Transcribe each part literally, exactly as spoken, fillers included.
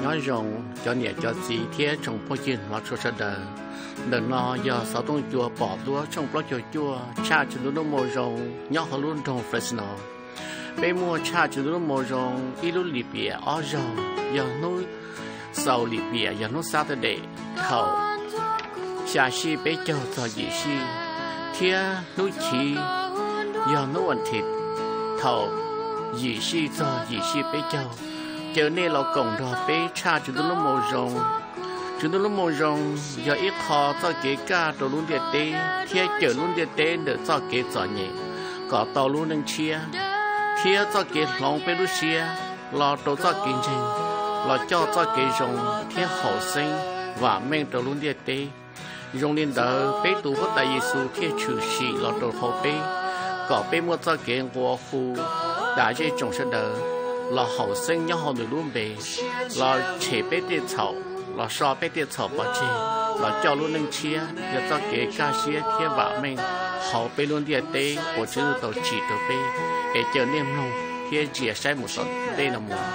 nói rồng cho nhẹ cho gì thế trong phố chuyện mà cho ra đời đừng lo giờ sáu tung chùa bỏ đũa trong block chùa chùa cha chỉ lúc mồ rồng nhỏ hơn luôn trong Fresno bây mua cha chỉ lúc mồ rồng ít lúc lì bìa ở rồng giờ núi sau lì bìa giờ núi Saturday khẩu xa xí bây giờ cho gì xí thế núi chỉ giờ núi ăn thịt thầu gì xí cho gì xí bây giờ giờ này là cổng đó bây cha chỉ lúc mồ rồng chúng tôi lúc mồ rồng giờ ít khó cho cái cả đồ luôn địa tê thế chờ luôn địa tê để cho cái cho nhẹ có tàu luôn đang chia thế cho cái lòng bên lúc chia lo đồ cho cái gì lo cho cho cái rồng thế hậu sinh và men đồ luôn địa tê rồng lên đó bé tụ có đại Giêsu thế chủ sĩ lo đồ hậu bé có bé mua cho cái hoa khu đã dễ trồng sẽ đỡ lo hậu sinh nhau họ được luôn bé lo chế bé địa草là so bé tiệt草bỏ chi là cho luôn nâng chia giờ cho cái ca sĩ thiên vả mình hậu bé luôn địa tê của chữ tàu chỉ tàu bé để chờ niềm nông thiên chia sai một số đây là một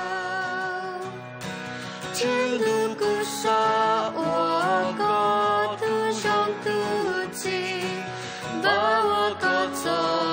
trên đường cứ xa hoa có thứ trong tư chi và hoa có cho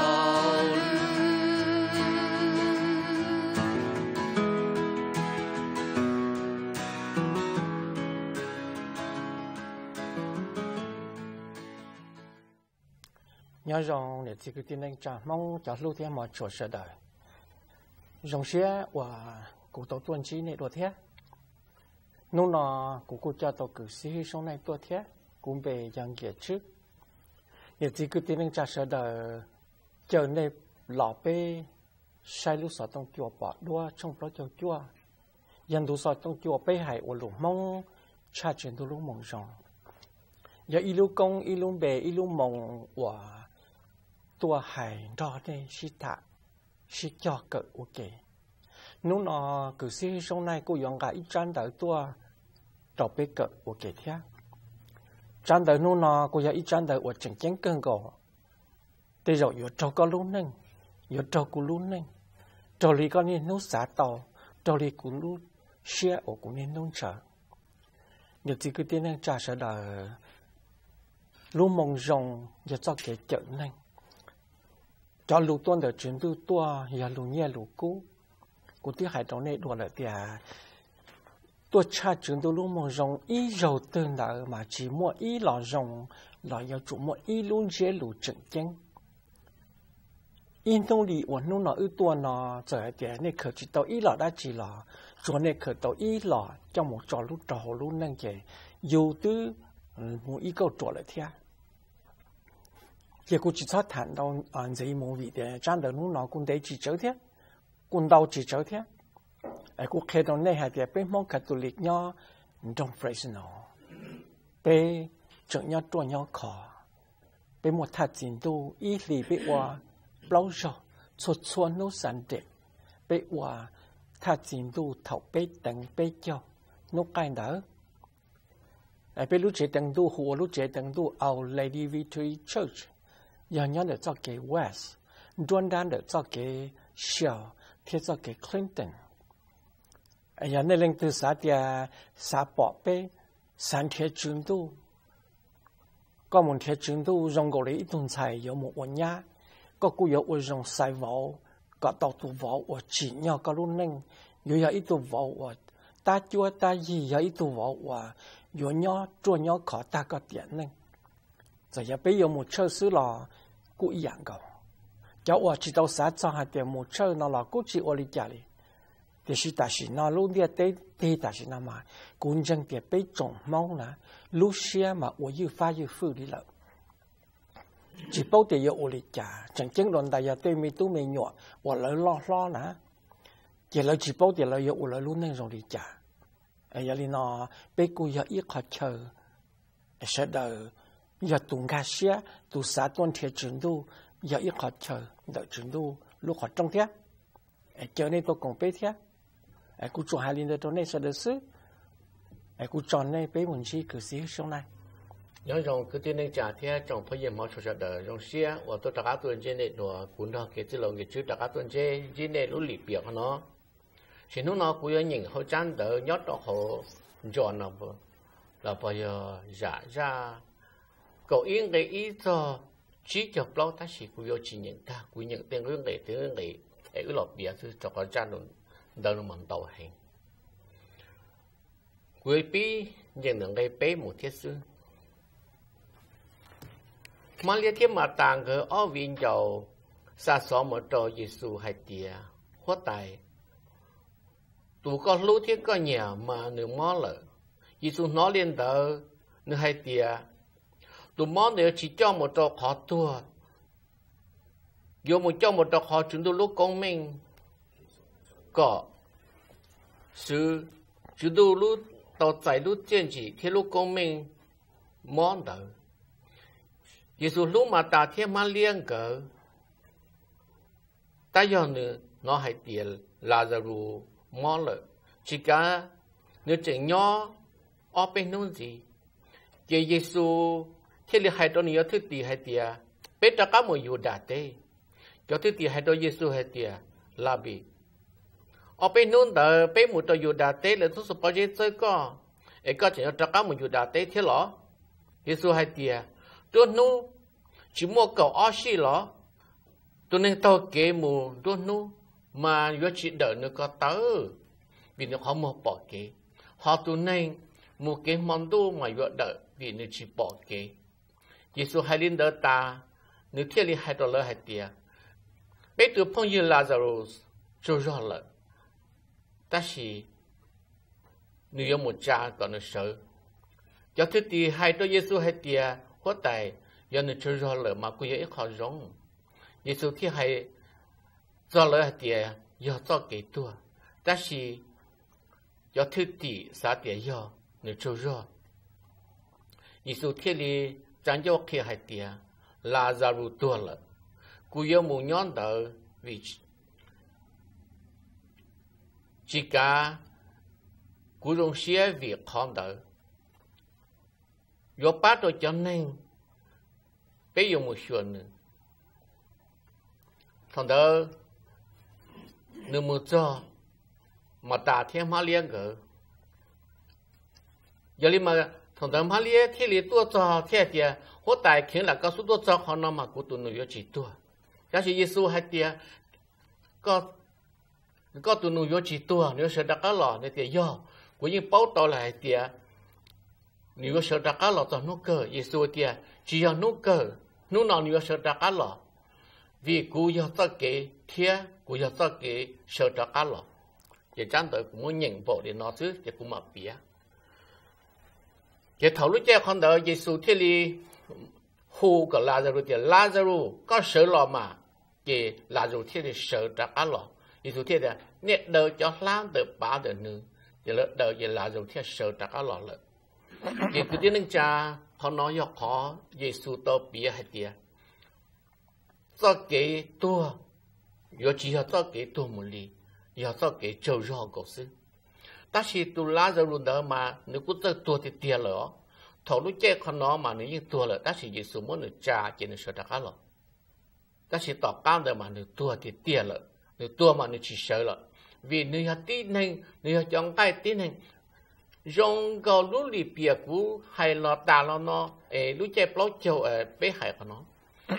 nhớ rằng để chỉ cái tin anh cha mong cho lưu thêm một chỗ sợ đời dòng xe và cụ tổ tuần trí này đua thế nô nọ cụ cụ cha tổ cử sĩ sau này đua thế cũng về giang kia trước để chỉ cái tin anh cha sợ đời chờ này lọ bê sai lúc sợ trong chùa bỏ đua trong đó cho chùa dân đủ sợ trong chùa bê hải ở lũ mong cha chuyện đủ lúc mong rằng giờ ilu công ilu bề ilu mong vàตัวหายรอได้ชิตะชิจอเกิดโอเคนู้นอ่ะคือสิ่งตรงนั้นกูยังกับอีจันเดอตัวต่อไปเกิดโอเคเท่าจันเดอนู้นอ่ะกูยังอีจันเดอว่าจังจังเกินก่อแต่เราอยู่เจ้าก็รู้นึงอยู่เจ้ากูรู้นึงเจ้าลีก็นี่นู้นสาต่อเจ้าลีกูรู้เชื่อโอ้กูนี่นู้นเฉยเดี๋ยวที่กูเต้นนั่งจ่าเสด็จรู้มองจงอย่าจ้าเกิดเจอนั่งcho lũ tuần được chuyển từ tua giờ lũ nhẹ lũ cũ cụ tí hải trong này đùa lại thì tua cha chuyển từ lũ mong rong ý dầu từ nợ mà chỉ mua ý lò rong lò giờ chủ mua ý luôn dễ lũ chỉnh chăng in tông lì uốn nô nọ ư tua nọ giờ thì này khởi chỉ tàu ý lò đã chỉ lò rồi này khởi tàu ý lò trong một trò lũ trò lũ năng chế dù từ một ý câu trò lại theo giờ cô chỉ cho谈到啊这一模vị的，站到路那公地只走的，公道只走的，哎，我看到那下的被Hmong Catholic nhau trong Fresno，被整nhau做nhau khó，被một thắt进度一里被我包着，出出no Sunday，被我thắt进度头被等被叫，no 干的，哎，被路这等度和路这等度 Our Lady Victory Church。giờ nhớ được cho cái West, đoan đan được cho cái Shell, thiết cho cái Clinton. Giờ này lên từ xã thì xã bỏ bê, sản thiết trường tu. Có một thiết trường tu dùng gọi là ít tuần xài, có một quần nhà, có cụ yếu ở dùng xài vào, có tàu tù vào, ở chỉ nhau có luôn nâng, có giờ ít tù vào, ở ta chua ta gì, giờ ít tù vào, ở có nhau, chua nhau khó ta có tiền nâng. giờ bây giờ một chơi xứ là cũng一样的，叫我知道啥状态的một chơi nó là cũng chỉ ở里家里，但是但是那路的对对但是那嘛，公正的被种猫呢，路线嘛我又发又富的了，只不过有ở里家，真正论大家对面都没鸟，我来拉拉呢，也来只不过来有我来路那种里家，哎呀里那被古要一块车，是的。giờ tụi ngà xe tụi xã tuần thiệt chuyển đu giờ ít họ chờ đợi chuyển đu lúc họ trong thế chờ nên tôi còn bé thế cú chọn hai linh đó này sẽ được xứ cú chọn này bé muốn chi cử sĩ sau này nhớ rằng cứ tin nên trả thế trong thời gian mà cho đợi trong xe và tôi trả tuần trên này đùa cuốn đó cái chữ là cái chữ trả tuần trên trên này lúc lì biểu nó chỉ nó nó cũng có nhìn họ chán đỡ nhót đó họ chọn nó bữa là bây giờ giả ra cậu yên cái ý cho chỉ cho bao ta chỉ cũng có chỉ nhận ta cũng nhận tiền cái này tiền này để cái lọt bia thứ cho cái chán nó đỡ nó mặn tàu hành cuối pi nhận được cái bé một thiết sư mà liên tiếp mà tàng cái ở viên dầu xa xó một trò Giêsu hay tiệt hóa tài tụ có lũ thiết có nhà mà nửa mó lợ Giêsu nói lên đó nửa hay tiệt tụ mó nửa chỉ cho một trò khó tua vô một cho một trò khó chúng tôi lúc công minh có sự chúng tôi lúc tàu chạy lúc chiến chỉ thiết lúc công minh món đó Giêsu lúc mà ta thiết mà liên cỡ ta giờ nữa nó hay tiền Lazarus mò lợ chỉ cả nếu chuyện nhỏ ở bênนู้นgì cái Giêsuที่เราให้ตัวนี้ที่ตีให้เตียเป็นตะก้ามืออยู่ด่าเต้ก็ที่ตีให้ตัวเยซูให้เตียลาบีở bênนู้นแต่เป็นมือตัวอยู่ด่าเต้เลยทุกสปอร์ตเยซูก็เอกก็จะตะก้ามืออยู่ด่าเต้ที่หรอเยซูให้เตียตัวนู้นchỉ mua cầu ở xíหรอtôi nên tao kể mù tôi nu mà yo chỉ đợi nó có tớ vì nó không một bỏ kể họ tôi nên một cái món đồ mà yo đợi vì nó chỉ bỏ kể Giêsu hay lên đỡ ta nếu thiết lý hai đô la hai tiền bây giờ phong như Lazarus cho rõ了但是nếu有một cha còn nó sợ cho thứ thì hai đô Giêsu hai tiền hóa tài do nó cho rõ了mà cũng ít khó giống Giêsu thì hay cho lời tiền do cho cái tua,但是do thứ tỷ xã tiền do nếu cho rõ Giêsu thì li chẳng cho khi hay tiền Lazarus tua了，古有木娘的位置，只家古用些位看到，有八多叫人，别有木学呢。thằng đó nếu một cho mà ta thêm hai liên cỡ giờ li mà thằng đó hai liên thì li tua cho thế thì hốt tài khiến là có số tua cho họ nó mà của tụi nó chỉ tua cái gì Giêsu hay thì có có tụi nó chỉ tua nếu sợ đặt cá lò nên thì do của những bao to lại thì nếu sợ đặt cá lò cho nó cơ Giêsu thì chỉ cho nó cơ nó nào nếu sợ đặt cá lò vì cú giờ ta kể thiê cú giờ ta kể sợ trả cá lọ, chỉ chẳng tới cũng muốn nhận bộ để nó chứ, chỉ cũng mà bía. Chỉ thầu lúc chơi con đời Giêsu thiết li hù cái Lazarus thì Lazarus có sợ lọ mà, chỉ Lazarus thiết li sợ trả cá lọ, Giêsu thiết là nét đời cho làm đời ba đời nữa, chỉ là đời chỉ Lazarus thiết sợ trả cá lọ lại. Chỉ cứ tiếng nâng cha họ nói cho họ Giêsu to bía hay tiệt. cho cái tua, yo chỉ là cho cái tua một lì, yo cho cái trâu rau cổ sư. Ta chỉ tu lá ra luôn đó mà nếu cứ cho tua thì tiền lỡ, thầu lúc chơi con nó mà nếu như tua lỡ, ta chỉ chỉ số muốn được trả chỉ được sợ đặc lỡ. Ta chỉ tỏ cam đó mà nếu tua thì tiền lỡ, nếu tua mà nếu chỉ sợ lỡ, vì nếu hạt tí nên nếu hạt chọn cái tí nên rong cầu lúc lì bìa cũ hay là ta là nó, lúc chơi bao châu ở bé hải của nó.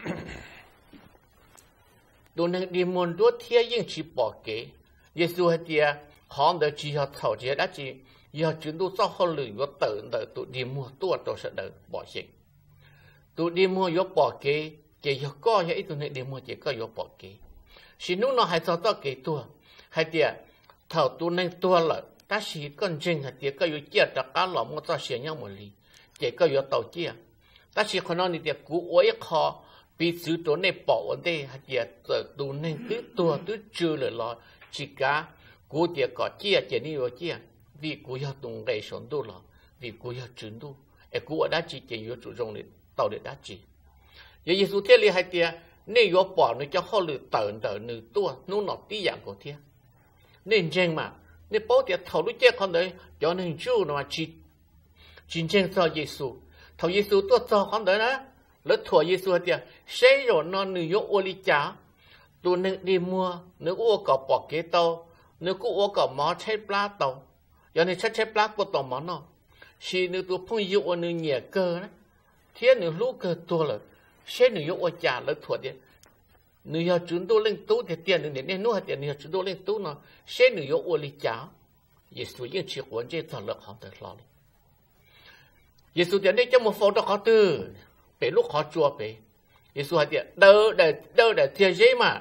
đồ năng đi môn đốt thiên yên chỉ bỏ kế, Giêsu hay tiệt họ đã chỉ họ thảo chế đã chỉ giờ chúng tôi sau họ lười có tự tự tụ đi mua tua tôi sẽ đỡ bỏ xịn, tụ đi mua có bỏ kế, chỉ có có vậy tụ này đi mua chỉ có có bỏ kế, xin nó hay sao tao kế tua, hay tiệt thảo tụ năng tua là ta chỉ cần chừng hay tiệt có có chia tất cả lọ mua tao xịn nhau một ly, chỉ có có tàu chia, ta chỉ còn nói tiệt cú ối khó bị sự tổn này bỏ ở đây hay tiệt tụ năng tứ tua tứ trừ lại lo chỉ cả cú tiệt có chia chỉ đi vào chia vì cú要懂给神度了vì cú要真度哎cú ở đó chỉ chỉ有注重的道理đó chỉ giờ耶稣thiên lý hay tiệt nếu có bỏ nó cho họ lựa tận tận nửa tua nó nọ tí dạng của thiên nên chăng mà nếu bảo tiệt thầu lúc chết con đấy cho nên chú nó mà chỉ chính chăng cho耶稣thầu耶稣tua cho con đấy đó lỡ thua耶稣tiệt xây rồi nó nửa có ô lý trả tôi nên đi mua nếu ô có bỏ kế tao nếu cô uống cả mỏ chế plá tàu giờ này chế chế plá của tàu mỏ nó xí nếu tôi phong yêu nếu nhẹ cơ đó thế nếu lú cơ tua là sẽ nếu yêu trả lời thuật đi nếu yêu chúng tôi lên tú thì tiền nếu nên nuôi tiền nếu chúng tôi lên tú nó sẽ nếu yêu uống lý cháo Giêsu những chuyện quan trọng thật là không thể lo đi Giêsu tiền đấy trong một phòng đó họ từ để lúc họ chùa về Giêsu hay tiền đâu để đâu để thiệt dễ mà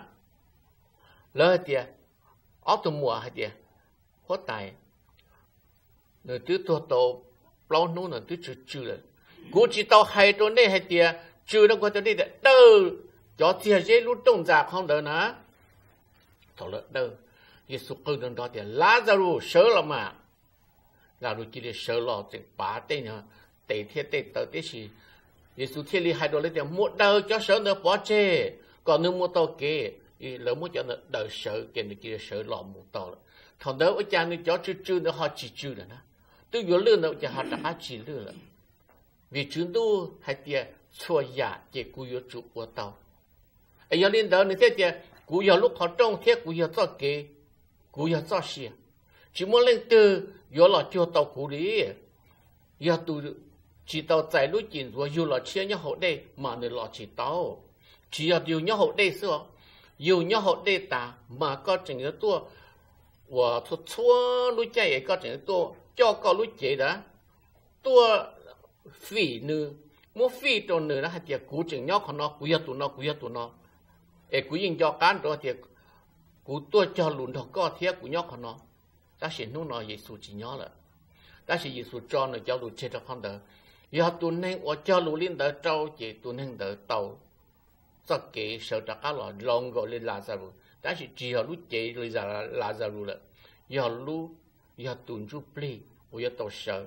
lỡ tiền ở trong mùa hay tiền có tài người thứ tua tổ bao nô người thứ chữ chữ rồi cú chỉ tao hay chỗ này hay tiền chữ nó có chỗ này để đâu cho thiệt dễ lúc đông già không đỡ nữa thôi lỡ đâu Giêsu cứ đừng đó tiền Lazarus sợ lắm mà Lazarus chỉ để sợ lo chuyện bá tên nữa tệ thiệt tệ tờ thế gì Giêsu thiên lý hai đồ lấy tiền một đời cho sợ nữa bỏ chê còn nếu mua tàu kê lỡ muốn cho nó đời sợ kia nó chỉ sợ lo một tàu thằng đó ở cha nó cho chữ chữ nó họ chỉ chữ rồi đó tôi nhớ lương nó cho họ đã chỉ lương rồi vì chúng tôi hay tiền xua giả chỉ cú yếu chủ của tàu ấy giờ lên đó nó thế tiền cú yếu lúc họ trong thế cú yếu cho kê cú yếu cho xia chỉ muốn lên từ yếu là cho tàu cú đi yếu tu chỉ tàu chạy lối chín rồi yếu là chia nhau hậu đây mà người lọ chỉ tàu chỉ là điều nhau hậu đây xưa yếu nhau hậu đây ta mà có chừng cái tua và thuật xua lối chạy có chừng cái tua cho có lối chạy đó tua phỉ nữ mua phỉ cho nữ đó hay tiệt cú chừng nhau còn nó cú yếu tụ nó cú yếu tụ nó để cú yên cho cán đó tiệt cú tua cho lùn đó có thiệt cú nhau còn nó ta sẽ nói nói Giêsu chỉ nhớ là ta sẽ Giêsu cho nó cho lùn chết cho con đời giờ tụi nên ở cho lùn lên đời trâu chỉ tụi nên đời tàu cho cái sợ tất cả là lòng gọi lên Lazarus ta sẽ chỉ họ lúc chết rồi là Lazarus là giờ lúc giờ tụi chú plei giờ tàu sợ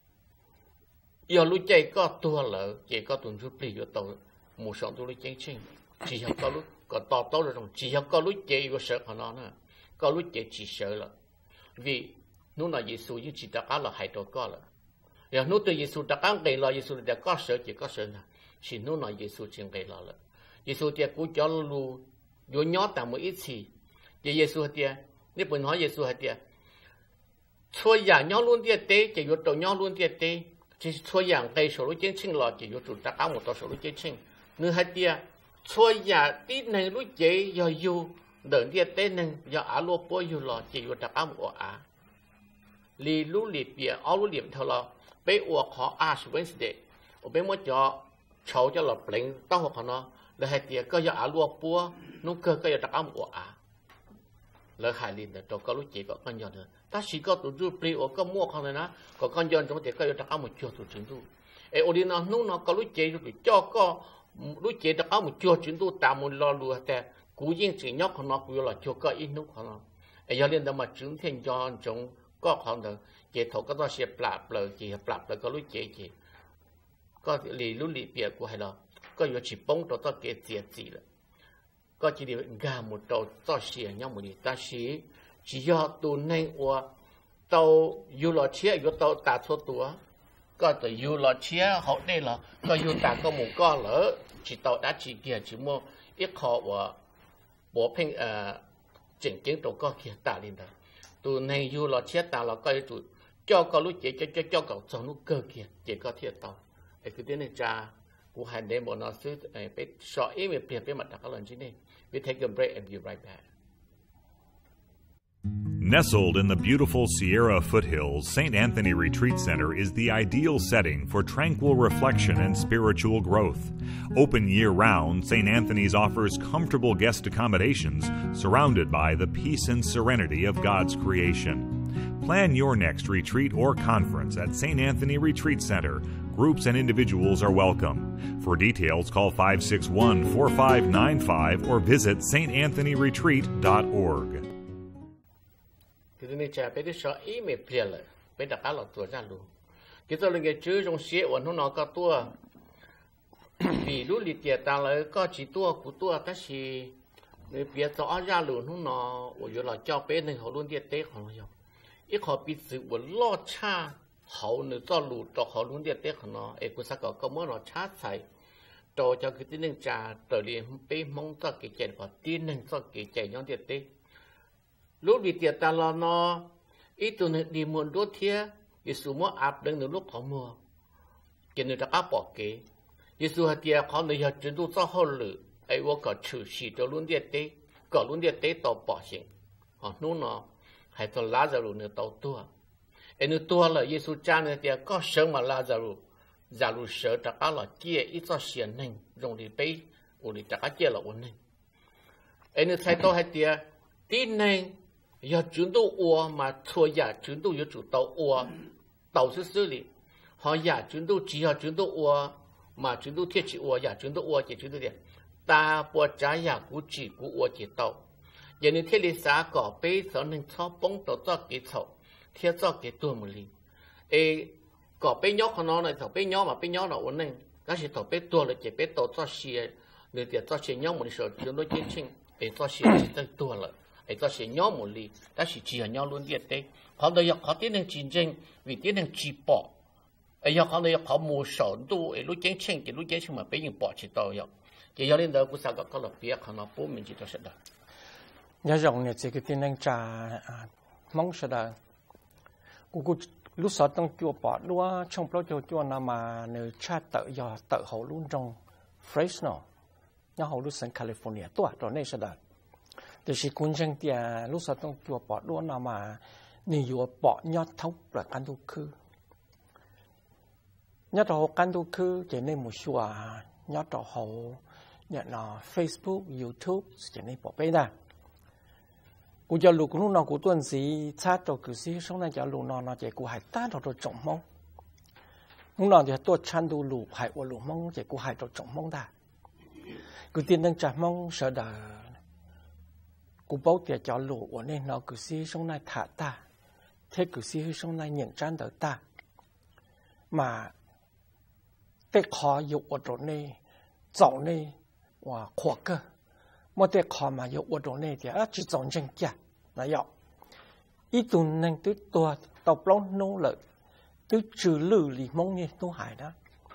giờ lúc chết có tua lợ chỉ có tụi chú plei giờ tàu một số tụi lúc chết chết chỉ họ có lúc có to to rồi chỉ họ có lúc chết có sợ họ nó nữa có lúc chết chỉ sợ là vì nó là Giêsu như chỉ tất cả là hai trò có là giờ nó từ Giêsu tất cả cái là Giêsu đã có sợ chỉ có sợ là chỉ nó là Giêsu chỉ cái là là Giêsu thì cũng cho lu vô nhớ tạm một ít gì thì Giêsu thì nếu mình hỏi Giêsu thì thôi giả nhớ luôn thì tế chỉ vô trò nhớ luôn thì tế chỉ thôi giả cái số lúc chiến sinh là chỉ vô trụ tất cả một số lúc chiến sinh nữa hay thì thôi giả tí này lúc chế giờ vô đợt đi tên nên giờ áo lúa bôi vô lò chỉ vô đặc ám của á lì lú lì bìa áo lú liệm theo lò bé uo khó á số bên sде ở bên mỗi cho cháu cho lò bling tao học nó là hai tiệt có giờ áo lúa bua nó cơ có giờ đặc ám của á là hai liền là cho có lú chỉ có con giòn nữa ta chỉ có tụi du bì ở có mua không này nó có con giòn trong tiệt có giờ đặc ám một chuột tụi chúng tu ê ở đi nó nó nó có lú chỉ rồi cho có lú chỉ đặc ám một chuột chúng tu tạo một lò lúaแต่cú yên chỉ nhóc của nó cú là cho có ít nút của nó, ấy giờ liên đó mà chứng thiên cho chúng có khoảng được, chỉ thầu cái đó sẽ plap lời chỉ plap lời có lúc chế chỉ, có lì lúc lì bìa của hay là, có nhiều chỉ bông đó to cái tiền gì là, có chỉ điều gà một đầu to xìa nhau một đi, ta xí chỉ do tụ nên qua tàu du lò chia du tàu ta số tua, có từ du lò chia họ đây là có du ta có một con lỡ chỉ tàu đã chỉ kia chỉ mua ít họ và bộ phim chỉnh kiến tổ có kia ta lên đó tụi này dù là chết ta là coi tụi cho có lúc chỉ cho cho cho cậu cho nó cơ kia chỉ có thiệt tao cái cái này cha của hai đêm bọn nó sẽ phải sợ ý về việc về mặt đặc lần chứ này we take a break and be right back. Nestled in the beautiful Sierra foothills, Saint Anthony Retreat Center is the ideal setting for tranquil reflection and spiritual growth. Open year-round, Saint Anthony's offers comfortable guest accommodations surrounded by the peace and serenity of God's creation. Plan your next retreat or conference at Saint Anthony Retreat Center. Groups and individuals are welcome. For details, call five six one, four five nine five or visit s t anthony retreat dot org. Thì nên cha phải sợ ý mệt liền lại, phải đặt cá lọt tua ra luôn. Cái tôi lên cái chữ trong xe của nó nó có tua, vì lúc liệt tiệt ta lại có chỉ tua của tua ta chỉ người biết rõ ra luôn nó nó, ở chỗ là cho bé nên họ luôn tiệt tế họ nó không, ít họ bị sự của lo cha họ nữa cho lụt cho họ luôn tiệt tế họ nó, ấy cũng sao có có mới nó chát sai, cho cho cái tin nên cha trở đi bé mong cho cái chuyện của tin nên cho cái chuyện nhóm tiệt tế. lúc bị tiệt ta lo nó ít tụi này đi muốn đốt thia Giêsu mua áp đừng lúc họ mua cho nên đã bỏ kế Giêsu hạt tiệt họ này hạt chúng tôi cho họ lử ai vô cả trừ sĩ cho luôn địa tế cả luôn địa tế tàu bỏ sinh họ nói nó hay tàu Lazarus nữa tàu tua ai nữa tua là Giêsu cha này tiệt có sống mà Lazarus giả lu sợ tất cả là kia ít cho xiên nên dùng đi bay u đi tất cả kia là ổn nên ai nữa thấy tàu hay tiệt tin nên giờ chúng tôi uo mà thua giờ chúng tôi có chủ tàu uo tàu xử xử lý họ giờ chúng tôi chỉ họ chúng tôi uo mà chúng tôi thiết chỉ uo giờ chúng tôi uo chỉ chúng tôi điện ta bỏ trả giờ của chỉ của uo chỉ tàu giờ nên thiết lý xã có bây giờ nên cho bông tàu cho cái thầu thiết cho cái tuổi một lý ê có bây nhóc nó này thầu bây nhóc mà bây nhóc là ổn nên đó là thầu bây tuổi là chỉ bây tàu cho xìa người tiền cho xìa nhóc một số chúng tôi chiến tranh ê cho xìa chỉ tới tuổi là ấy cho sẽ nhau một ly, ta chỉ chỉ nhau luôn điện đấy. Họ đây họ tiến hành chiến tranh, vì tiến hành chỉ bỏ. Ấy họ đây họ mua sổ đủ, ấy lúc chiến tranh thì lúc chiến tranh mà bây giờ bỏ chỉ tao vậy. Cái giờ lên đó cũng sao có là biết họ nó bố mình chỉ cho sẽ được. Nhớ rằng này chỉ cái tiến hành trả mong sẽ được. Cũng cũng lúc sauต้องจั่วปอดด้วยช่องปลอจั่วจั่วนามาในชาติเตยอเตยเขาลุ่นจง Fresno ยังเขาลุ่นสันแคลิฟอร์เนียตัวตอนนี้sẽ đượcแต่สิคุณจังเตียลูกสาวต้องจัวปอดล้วนเอามานี่อยู่ปอดยอดเท่าประกันทุกคือยอดเรากันทุกคือจะในหมู่ชัวยอดเราเขาเนี่ยนะ Facebook YouTube จะในปอดไปได้กูจะลูกลูกน้องกูต้นสีชาติตัวคือสีช่วงนั้นจะลูกน้องเราจะกูหายตาเราตัวจงมองลูกน้องจะตัวชันดูลูกหายว่าลูกมองจะกูหายตัวจงมองได้กูเตียนตั้งใจมองเสด็จกูbảo tiệt cho lũ của nên nó cứ xí trong này thả ta, thế cứ xí trong này nhận chân đỡ ta, mà tết khó dục ở chỗ này, dọn này và khó cơ, mà tết khó mà dục ở chỗ này thì á chỉ dọn chân kia, là vậy. Ít tuần nên tới tua tàu plong nô lợi, tới trừ lử lì mông như nô hải đó,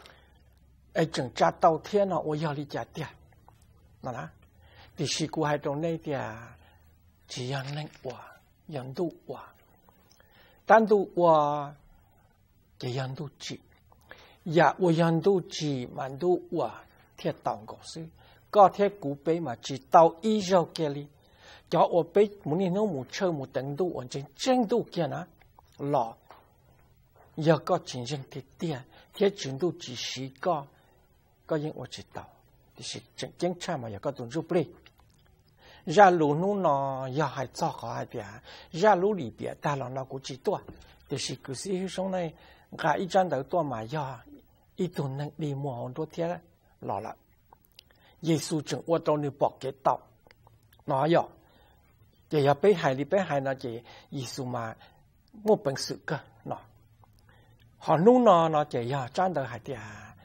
ai chẳng trả tàu thiên nó ôi giờ đi trả tiền, là đó, thì sĩ của hai chỗ này thì chỉ nhận nên quả, nhận đủ quả,单独quả chỉ nhận đủ chỉ, ya我nhận đủ chỉ满đủ quả thiết tòng cổ sư, có thiết cú bế mà chỉ tàu ý rau kia li, cho我bế muốn đi nấu một chơi một tấn đủ完全真đủ kia nè, lọ, ya có chính chân thiết tiền, thiết chính đủ chỉ sĩ có, có những 我知道，就是真真差嘛，ya có tuần rút đi. Ra lũ nó nó giờ hay cho họ hay bia, ra lũ lì bia ta là nó cũng chỉ tua, thì sự cứ sĩ sống này cả ít chân đầu tua mà giờ ít tuần năng đi mua hòn đua thế lọ lạ, Giêsu chừng qua trong này bỏ cái tàu, nó giờ, giờ giờ bé hay đi bé hay nó chỉ Giêsu mà mua bằng sự cơ nó, họ nu nó nó chỉ giờ chân đầu hay bia,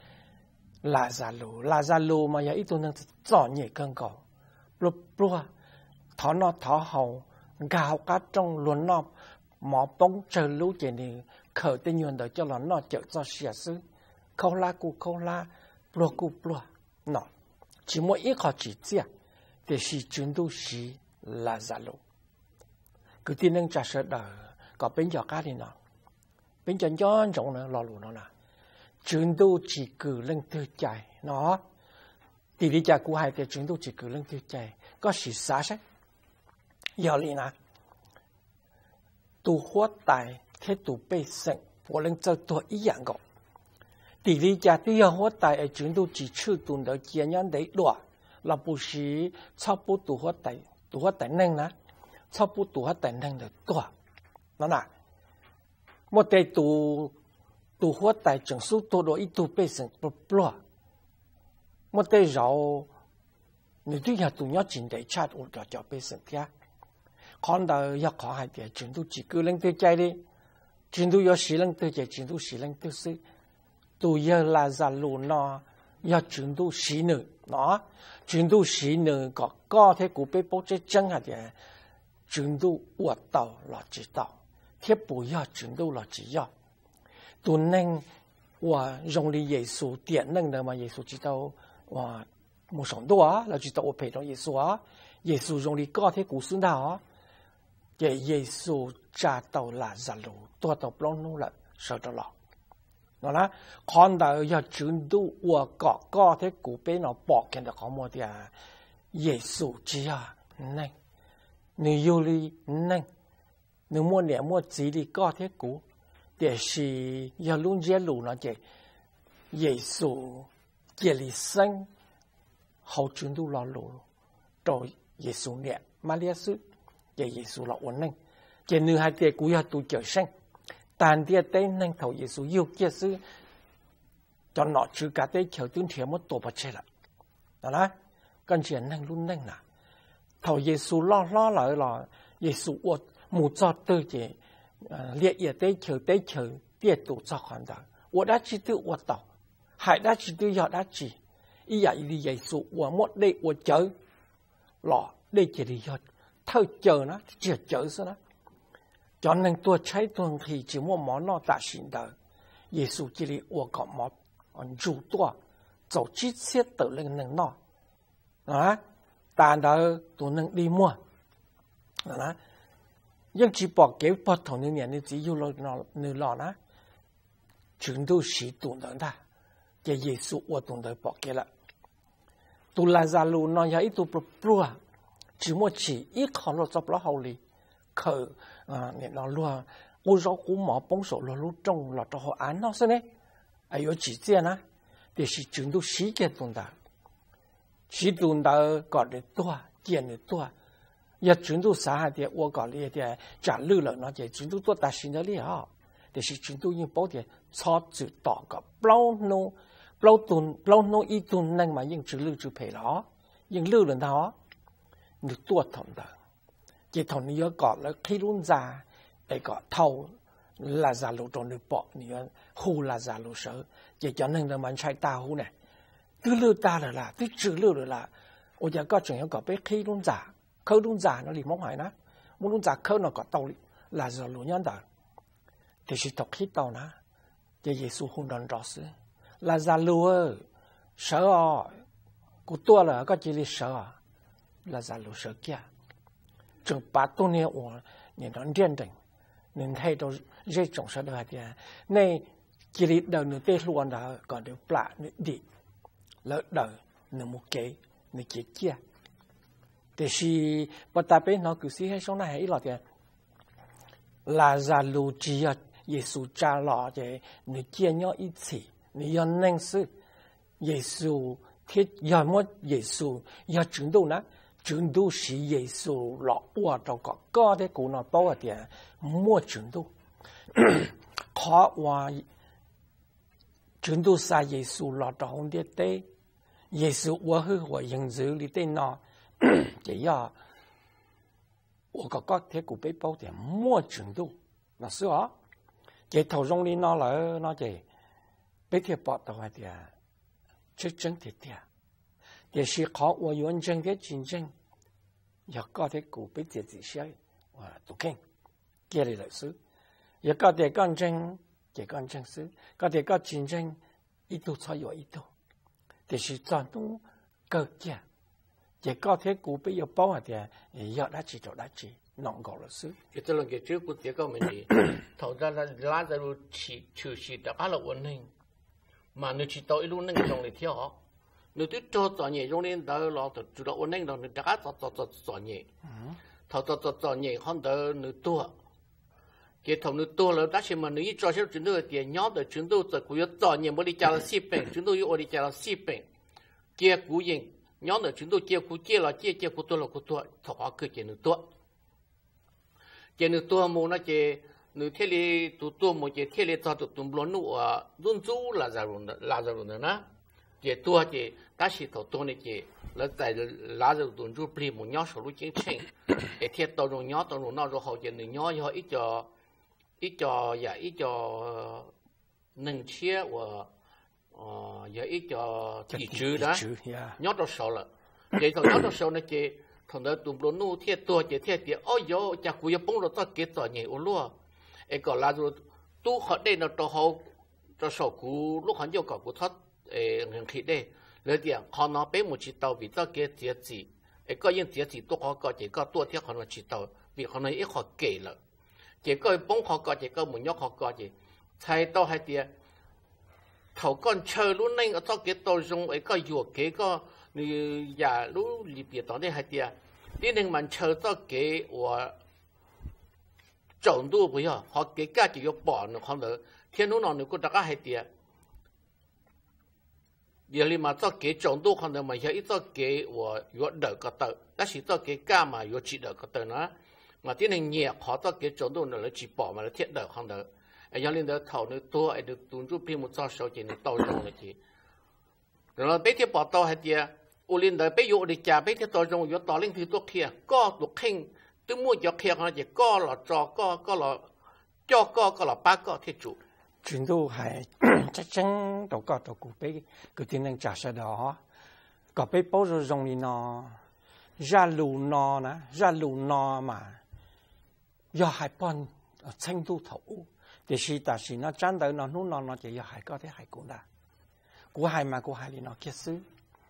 là ra lũ là ra lũ mà giờ ít tuần năng chọn nhẹ cơn cầu. Lục lúa, thọ nó thọ hậu, gạo cá trong luồn nó, mỏ bông chờ lũ chỉ này khởi tên nhuận đời cho nó nó chợ cho xỉa xứ, khâu la cu khâu la, lúa cu lúa, nó chỉ mỗi ít họ chỉ chia, để xí chuyến tu xí là giả lũ. Cứ tin năng trả sợ đời, có bên giọt cá thì nó, bên giọt nhon rộng nó lò lũ nó là, chuyến tu chỉ cử lên tư chạy nó. Thì lý cha của hai thì chúng tôi chỉ cử lên tiêu chạy có sự xả sách giờ lì nè tu hóa tài thế tu bê sinh của lên cho tôi ý dạng gọi thì lý cha thì giờ hóa tài ở chúng tôi chỉ chịu tuần đầu kia nhân đấy đùa là bù sĩ sau bù tu hóa tài tu hóa tài năng nè sau bù tu hóa tài năng được đùa nó nè một day tu tu hóa tài chẳng số tu đó ít tu bê sinh bùa một tay rau, người tuy là tụi nhóc chính để chat ổn cả cho bê sinh thia, con đầu要考还得全都几个人都在的，全都要十人都在，全都十人都是，都要拉萨路那，要全都十人，喏，全都十人个个体股被包在真下的，全都我到了知道，贴不要全都了只要，都能我用力耶稣点能的嘛，耶稣知道。哇，冇上到啊！那就到我陪到耶稣啊，耶稣用你高铁古孙的啊， cái Giêsu cha tàu là giả lù tua tàu plong nu là sợ đó lọ nó là con đời giờ chúng tu và có có thế cụ bé nó bỏ cái đó có một thì à Giêsu chỉ à này nếu yêu đi này nếu muốn để muốn chỉ đi có thế cụ để是要luôn接路那个耶稣建立生好全都老路到耶稣念玛利亚斯给耶稣老稳定给女孩的古要都叫生但dia tên năng thầu耶稣yêu kia sư cho nó chữ cả tế chiều tương thiệt mất tổ bật chết lại đó là con chuyện năng luôn năng là thầu耶稣lo lo lại là耶稣uất một cho tư chỉ liệt địa tế chiều tế chiều tiệt tổ cho hoàn toàn uất đã chỉ tự uất tàu hải đã chỉ tự do đã chỉ ý vậy đi耶稣uất một đây uất chớ lọ đây chỉ đi do thâu chờ nó chỉ chờ sao nó cho nên tôi thấy tôi thì chỉ muốn món nó đã sinh đời Giêsu chỉ là我搞毛主多走之前得那个能闹啊但係都能đi mua啊因只把幾不同的年你只要落落你落啦全都是懂得的嘅耶穌我懂得把嘅啦tu la za lu nó ya itu pro pro chỉ muốn chỉ ít khó lo chấp lo hậu li khờ à nên nó luôn ô rau củ mỏ bông sổ lo lu trồng lo cho họ ăn nó xem đấy ai có chỉ tiền á thì chỉ chúng tôi xí cái tuần đó xí tuần đó gọi được toa tiền được toa giờ chúng tôi xã thì tôi gọi là thì trả lương là nó chỉ chúng tôi toa ta xin đó đi ha thì chỉ chúng tôi những bảo thì cho chữ tỏ cái bao nô bao tuần bao nô ít tuần nên mà những chữ lương chữ phải đó những lương là đó được toa thằng đó chỉ thằng này gọi là khi luôn già để gọi thầu là già lũ trong được bỏ nữa hù là già lũ sợ chỉ cho nên là mình sai ta hù này cứ lưu ta là là cứ chữ lưu là là ôi giờ có chuyện có biết khi luôn già khâu luôn già nó liền mong hỏi nó muốn luôn già khâu nó có tàu là già lũ nhân đời thì chỉ tập khi tàu nó chỉ Giêsu hôn đòn rõ sự là già lũ sợ của tôi là có chỉ là sợ là già lũ sợ kia trong ba tuần này我你能认定nên thấy đó dễ trồng sao được thì này chỉ là đời người tây luôn đó còn được bạ đi lỡ đời người một cái người chết kia thì khi bắt ta bên nó cứ xí hay sống này hay là thì là già lù chỉ là Giêsu cha lọ thì người kia nhau ít chỉ người yêu năng sự Giêsu thiết giờ mất Giêsu giờ chuyển đâu nè chuyển đâu是耶稣落我到個個的古那多一點冇轉到，可話轉到晒耶穌落到紅啲地，耶穌我去我認識你哋那，就要我個個的古被包點冇轉到，那是啊，就頭中你那來那就被貼包到一點，出真啲啲。也是靠我完整的見證，有個啲古俾自己寫，我讀經，叫你嚟書，有個啲見證，嘅見證書，個啲個見證，一度才有一度，就是傳統個嘅，有個啲古俾有包下啲，有得住就得住，能夠嚟書。 就這兩個照顧這個問題，頭先啦拉在路持持續大家來穩定，mà nếu chỉ tới luôn nâng trong này theo họ nếu tôi cho cho nhẹ trong này đó là tôi chủ động nâng đồng đại家cho cho cho cho nhẹ thầu cho cho cho nhẹ hơn đó nếu tua cái thầu nếu tua là đã xem mà nếu cho số chúng tôi tiền nhỏ để chúng tôi tự cũng cho nhẹ mới đi trả là xí bệnh chúng tôi yêu đi trả là xí bệnh kia cú yên nhỏ để chúng tôi kia cú kia là kia kia cú tua là cú tua thầu họ cứ kia nếu tua kia nếu tua mua nó kia nếu thế thì tụi tôi một cái thế thì cho tụi tôi luôn nữa luôn chú là giả rồi là giả rồi nữa cái tua cái ta chỉ thầu tôi này cái là tại là giả tụi tôi bì một nhóm số lúc chính chính cái thế tao rồi nhóm tao rồi nó rồi hậu cái người nhóm họ ít cho ít cho ya ít cho nâng chia và ya ít cho thị trường đó nhóm đó số là cái thằng nhóm đó số này cái thằng đó tụi tôi luôn thế tua cái thế cái ôi yo chắc cũng yêu bông rồi tao cái tao nhảy ôn luôn ấy còn là rồi tu họ đây nó cho họ cho số cũ lúc họ yêu cầu của thoát ấy người khi đây lấy tiền họ nó bé một chiếc tàu bị tao kia tiền gì ไอ้ก็ยังเสียสิตัวเขาก็เจก็ตัวเที่ยวเขามาจีตัวvìเขาในไอ้เขาเก๋เลยเจก็ป้องเขาก็เจก็หมุนยกเขาก็เจใช้ตัวให้เดียเขาก้อนเชิญรู้นั่งเอาตัวเก๋ตัวจงไอ้ก็อยู่เก๋ก็นี่อย่ารู้รีบเปียตอนนี้ให้เดียนี่หนึ่งมันเชิญตัวเก๋ว่าจงดูไปอ่ะเขาเก๋ก็จะยกบ่อหนึ่งเขาเลยเที่ยนู้นหนึ่งก็ตะก้าให้เดียเดี๋ยวนี้มาตัวเก๋จงดูเขาเนี่ยมันใช่อีตัวเก๋ว่าอยู่เด็กก็เตอแต่สิตัวเก๋ก้ามาอยู่จีเด็กก็เตอนะmà tiếng này nhẹ khó tao cái chỗ đó là chỉ bỏ mà nó thiết đời không được, ai cho nên đó thầu nó tua ai được tuân giúp phim một số số chỉ nó tao trong là chỉ, rồi bây giờ bỏ tao hay gì, u linh đời bây giờ đi trả bây giờ tao trong giờ tao linh thì tao kia, có được khen, tôi mua cho kia nó chỉ có là cho có có là cho có có là ba có thiết chủ, chuyện đó hay chắc chắn đâu có đâu cũng bây cái tiếng này trả sẽ đó, có bây bao giờ dùng đi nó, ra lù nó nè, ra lù nó mà do hai bọn tranh tu thấu thì khi ta khi nó chán tới nó nó nó nó chỉ do hai có thể hai cũng đã của hai mà của hai thì nó kết xứ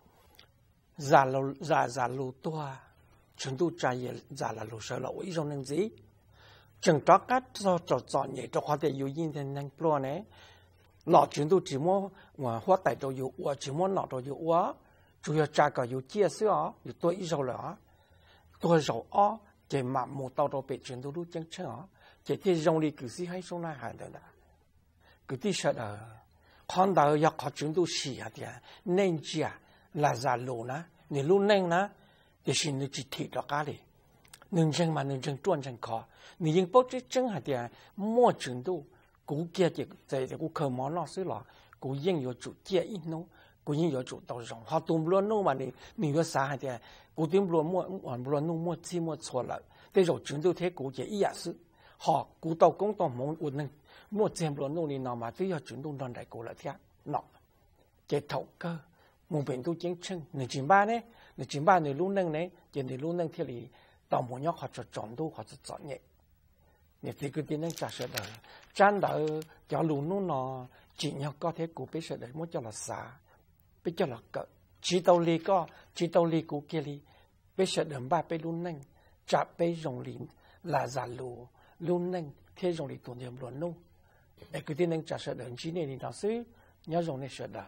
giả lù giả giả lù tua chúng tu trái giả là lù sợ lỗi trong nên gì chừng đó cách do trò chọn nhảy cho họ để yêu yên thì nên pro này lọ chúng tu chỉ muốn mà hoa tại đồ yêu hoa chỉ muốn nọ đồ yêu hoa chủ yếu trái có yêu chia sẻ yêu tôi ít rồi là tôi rồi ó chỉ mà một tàu đồ bị chuyển đồ lúc chân chân ó chỉ thì dùng đi cứ gì hay xong lại hại được cứ tí sợ là con đầu要考chuyển đồ xì à thì nên gì à là giả lù nè nếu lúc nên nè thì xin nó chỉ thịt đó cả đi nên chân mà nên chân chuẩn chân khó nếu những bố trí chân hả thì mua chuyển đồ cú kia chỉ tại cú khờ món nó xứ lọ cú yên có chủ kia ít nó cú yên có chủ tàu rồng họ tụm luôn nó mà nếu nếu có sao hả thì cú tìm luôn mua hoàn luôn nó mua chi mua错了这种chuyển đồ thế cú chỉ ý sự họ cú tàu công tàu muốn uốn nên mua xem luôn nó đi nào mà tuy là chuyển đồ non đại cú là thế nọ cái thầu cơ một bên tu chiến chân nửa chín ba đấy nửa chín ba nửa luôn nâng đấy chỉ nửa luôn nâng thì là tàu một nhóc họ cho chọn tu họ cho chọn nhẹ nửa thì cứ tin nâng trả sợ đời chán đời cho luôn nó nó chỉ nhóc có thể cú biết sợ đời muốn cho là xa biết cho là cỡ chỉ tàu li có chỉ tàu li cú kia li biết sợ đời ba biết luôn nâng trả biết dùng lìn là giả lù luôn nâng thế dùng lìn tổn thương luôn nung để cứ tin nâng trả sợ đời chỉ này thì nó xứ nhớ dùng này sợ đời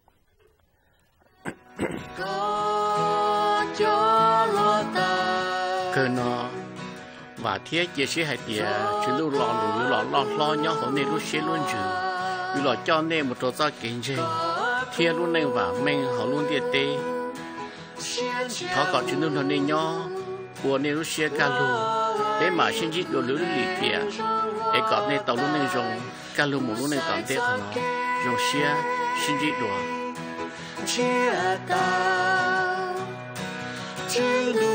cơ nó và thiết chia sẻ hai tiệt chỉ lưu lọ lưu lọ lọ lo nhau hôm nay lúc xế luôn chữ lưu lọ cho nên một trò ra kiến trình thiết luôn nên và mình họ luôn tiệt tê họ có chỉ lưu nên nhau của nên lúc xế cả lù để mà xin chỉ đồ lưu lì tiệt để có nên tàu luôn nên dùng cả lù một luôn nên cảm thấy nó dùng xế xin chỉ đồ chia ta